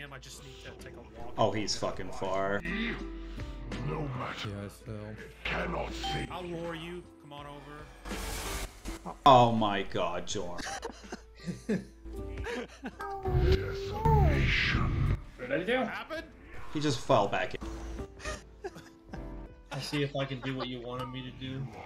him. I just need to take a walk. Oh, he's fucking far. No matter. Yeah, I fell. Cannot see. I'll lure you. Come on over. Oh my god, Jorm. Desolation. What did I do? What happened? He just fell back in. I'll see if I can do what you wanted me to do.